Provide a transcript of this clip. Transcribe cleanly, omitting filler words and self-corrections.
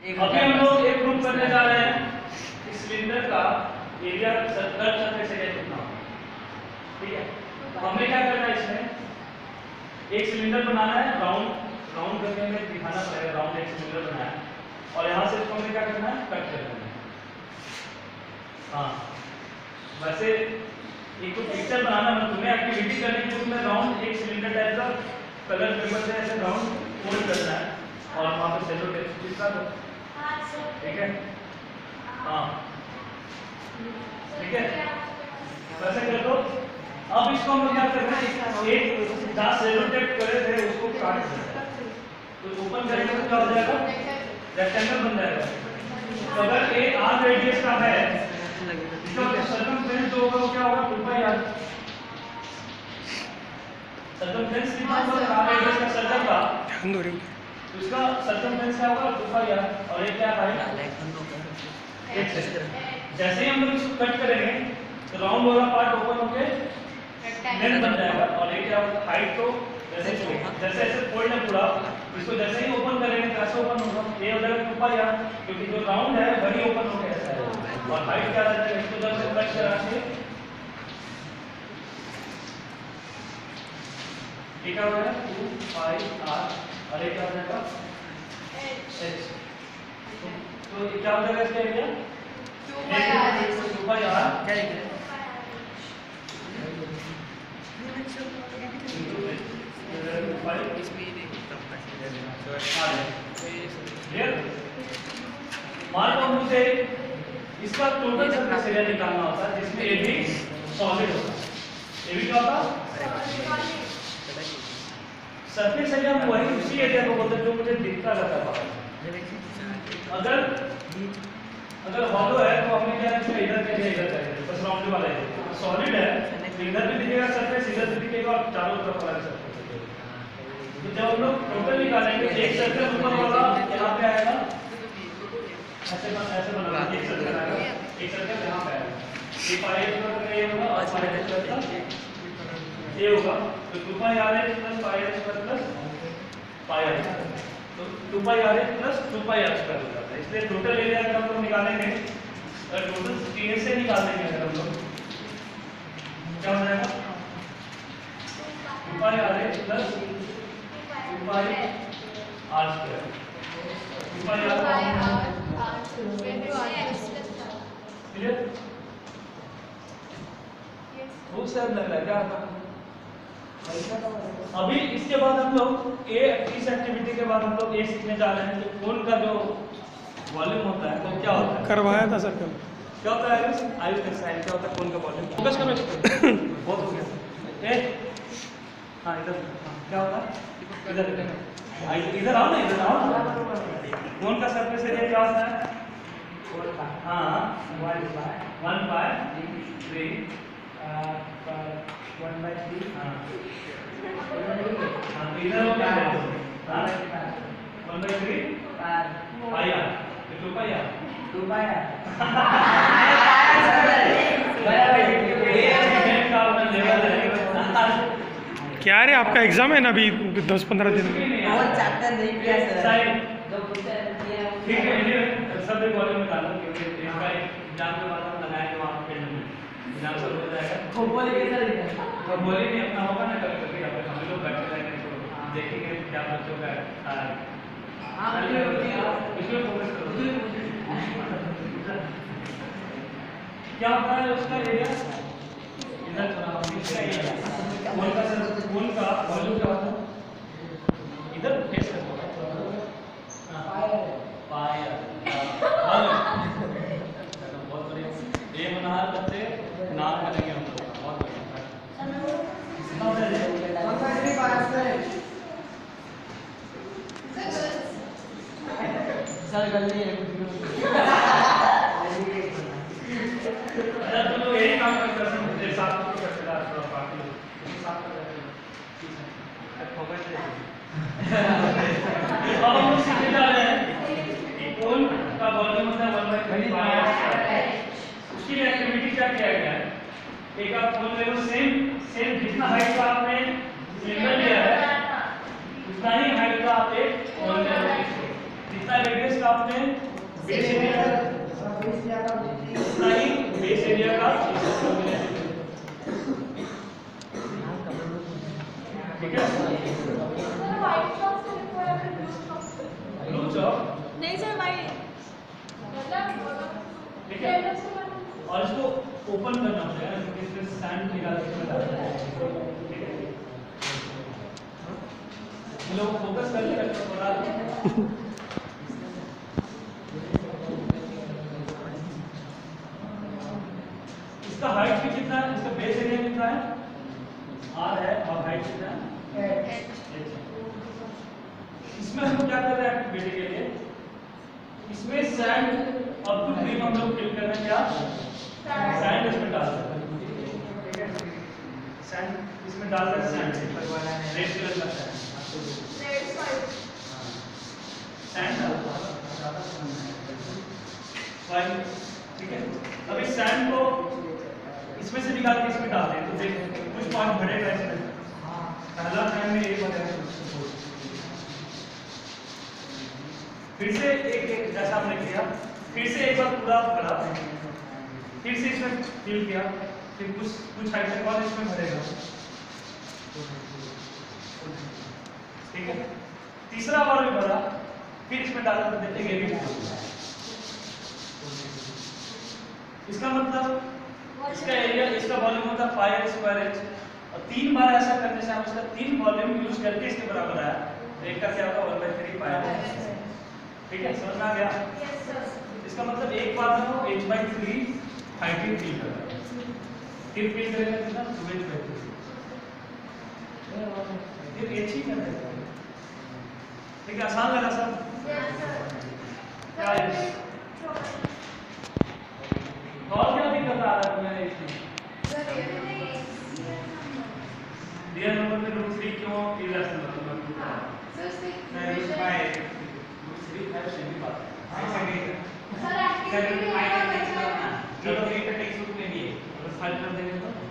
अभी हम लोग एक प्रूफ करने जा रहे हैं कि सिलेंडर का एरिया कर्व सरफेस एरिया कितना होगा। ठीक है, तो हमें क्या करना है, इसमें एक सिलेंडर बनाना है, राउंड करके हमें दिखाना पड़ेगा, राउंड एक सिलेंडर बनाना है और यहाँ से इसको हमें क्या करना है, कट कर देना है। हाँ, वैसे एक तो पिक्चर बनाना है, तुम्हें एक्टिविटी करने की उसमें राउंड एक सिलेंडर टाइप का कलर पेपर से ऐसे राउंड फोल्ड करना है और वहाँ पे सेलो टेप चिपका दो। ठीक है, हाँ ठीक है, वैसे कर दो। अब इसको हम क्या करना है, एक जहाँ सेलो टेप करे थे उसको काट देना है, तो ओपन करेंगे तो क्या हो जाएगा, रेक्टेंगल बन जाएगा। तो अगर ए आर रेडियस का है, इसका सर्कमफ्रेंस जो होगा वो क्या होगा, 2 पाई आर। सर्कमफ्रेंस कितना होगा, आर रेडियस का सर्कल का, तो इसका सर्कमफ्रेंस क्या होगा, 2 पाई आर। और ये क्या है, जैसे ही हम लोग इसको कट करेंगे तो राउंड वाला पार्ट ओपन होके लेंथ बन जाएगा और ये क्या होगा, हाइट को जैसे ऐसे फोल्ड है पूरा, इसको जैसे ही ओपन करेंगे कैसे ओपन होगा, ये हो जाएगा 2 पाई आर, क्योंकि जो राउंड है वही ओपन होके ऐसा है। और हाइट क्या रहता है, इसको जब से कट कराएंगे ये क्या हो जाएगा, 2 पाई आर और ये क्या हो जाएगा, h। तो ये क्या हो जाएगा इसका एरिया, 2 पाई आर क्या है, मान लो मुझे इसका टोटल सरफेस एरिया निकालना होता है जिसमें ए भी सॉलिड होता है, ए भी क्या होता है सरफेस एरिया, वही उसी एरिया को बोलते हैं जो मुझे दिखता रहता है। अगर हॉलो है तो हमने क्या है, इधर के लिए इधर करेंगे, बस राउंड वाला है। सॉलिड है तो इधर भी दिखेगा सरफेस, इधर भी दिखेगा और चारों तरफ वाला सरफेस दिखेगा। तो जब हम लोग टोटल निकालेंगे एक सर्कल ऊपर वाला यहाँ पे आएगा, ऐसे बना एक सर्कल आएगा, एक सर्कल यहाँ पे आएगा, ये पाई स्क्वायर ये होगा और पाई स्क्वायर ये होगा, तो 2 pi r h plus pi r square plus pi r square, तो 2 pi r h plus 2 pi r square हो जाता है। इसलिए टोटल एरिया अगर हम लोग निकालेंगे, अगर टोटल स्केल से निकाल देंगे अगर हम लोग, क्या हो जाएगा, 2 pi r h plus 2 pi r square, 2 pi r clear, बहुत सरल लग रहा है क्या। अभी इसके बाद हम लोग इस एक्टिविटी के बाद हम लोग ये सीखने जा रहे हैं कि कोन का जो वॉल्यूम होता है तो क्या होता है, करवाया था सर्कल, क्या होता है आयुष का साइन, क्या होता है कोन का वॉल्यूम, फोकस करो इस पे, बहुत हो गया ए, हाँ इधर, क्या होता है इधर आओ ना, इधर आओ, कोन का सरफेस एरिया क्या होता है, हाँ 1 बाय 3 1/3, हाँ इधर हो क्या है, हाँ 1/3 pi r, 2 pi r, 2 pi r क्या रे आपका एग्जाम है ना अभी 10-15 दिन में, बहुत चैप्टर नहीं किया सर, ठीक है, सब एक वॉल्यूम निकालो क्योंकि इसका एग्जाम के बाद हम लगाएंगे वहाँ पे फील्ड में, एग्जाम सब हो जाएगा, खगोल कैसा लिखा है, खगोल नहीं अपना होगा ना, कभी कभी यहाँ पे हम लोग बैठे रहेंगे तो देखेंगे क्या बच्चों का इसमें फोकस करो, क्या होता है उसका एरिया, इधर इसका एरिया कोन का वॉल्यूम क्या होता है, इधर फेस करो, पाई बहुत बढ़िया, ये बना बच्चे नाम करेंगे हम लोग, बहुत सर गलती है अच्छा तो लोग यही काम कर सकते हैं, साथ में कर सकते हैं, थोड़ा पार्टी साथ में फोकस अब हम लोग सीखने जा रहे हैं कि कोन का वॉल्यूम होता है 1/3 पाई आर, उसके लिए एक्टिविटी क्या किया गया है, एक आप कोन ले लो, सेम जितना हाइट का आपने सिलेंडर लिया है उतना ही हाइट का आप एक कोन ले लो, जितना रेडियस का आपने बेस एरिया उतना ही बेस एरिया का ठीक है। ब्लू चॉक नहीं सर भाई ठीक है, और इसको ओपन करना पड़ेगा क्योंकि इसमें सैंड निकाल के डालना है। ठीक है, लोग फोकस करके रखो थोड़ा। इसका हाइट भी कितना है, इसका बेस एरिया कितना है, आर है, और हाइट कितना है, H। इसमें हम लोग क्या कर रहे हैं एक्टिविटी के लिए, इसमें सैंड और कुछ क्रीम हम लोग फिल कर रहे हैं, क्या सैंड इसमें डाल रहे हैं। ठीक है, सैंड इसमें डाल रहे हैं, सैंड रेड कलर का सैंड डाल रहे हैं। ठीक है, अब इस सैंड को इसमें से निकाल के इसमें डाल दें तो देख कुछ पॉइंट बढ़ेगा इसमें। पहला टाइम में एक बढ़ेगा, फिर से एक जैसा हमने किया, फिर से एक बार पूरा भरा, फिर से इसमें फिल किया, फिर कुछ हाइट तक और इसमें भरेगा। ठीक है, तीसरा बार भी भरा, फिर इसमें डाला तो देखेंगे भी। इसका मतलब इसका एरिया, इसका वॉल्यूम होता है पाई स्क्वायर एच, और 3 बार ऐसा करने से हम इसका 3 वॉल्यूम यूज करके इसके बराबर आया, तो एक का क्या होगा 1/3 पाई। ठीक है, समझ में आ गया? इसका मतलब एक बार में वो h/3 हाइट ही फील कर रहा है, फिर फील करेगा कितना 2h/3, फिर h ही कर देगा। ठीक है, आसान लगा सब? क्या है और क्या दिक्कत आ रहा है तुम्हें इसमें? रियल नंबर में √3 क्यों इरेशनल नंबर? नहीं √5 √3 है सेमी बात है। ऐसा नहीं है सर, एक्चुअली √5 का टेक्स्ट बुक में भी है, अगर फाइल कर देंगे तो